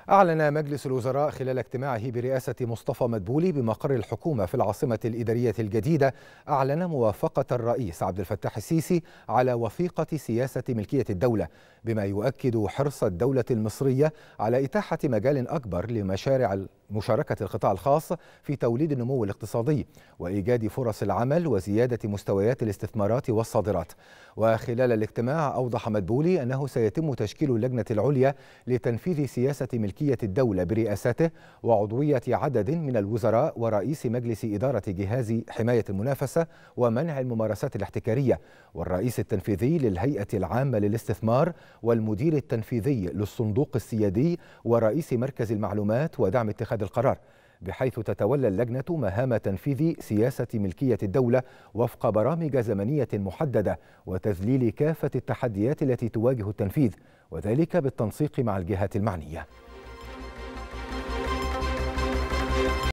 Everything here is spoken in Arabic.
أعلن مجلس الوزراء خلال اجتماعه برئاسة مصطفى مدبولي بمقر الحكومة في العاصمة الإدارية الجديدة موافقة الرئيس عبد الفتاح السيسي على وثيقة سياسة ملكية الدولة، بما يؤكد حرص الدولة المصرية على إتاحة مجال أكبر لمشاريع مشاركة القطاع الخاص في توليد النمو الاقتصادي وإيجاد فرص العمل وزيادة مستويات الاستثمارات والصادرات. وخلال الاجتماع أوضح مدبولي أنه سيتم تشكيل اللجنة العليا لتنفيذ سياسة ملكية الدولة برئاسته وعضوية عدد من الوزراء ورئيس مجلس إدارة جهاز حماية المنافسة ومنع الممارسات الاحتكارية، والرئيس التنفيذي للهيئة العامة للاستثمار، والمدير التنفيذي للصندوق السيادي، ورئيس مركز المعلومات ودعم اتخاذ القرار، بحيث تتولى اللجنة مهام تنفيذ سياسة ملكية الدولة وفق برامج زمنية محددة وتذليل كافة التحديات التي تواجه التنفيذ، وذلك بالتنسيق مع الجهات المعنية.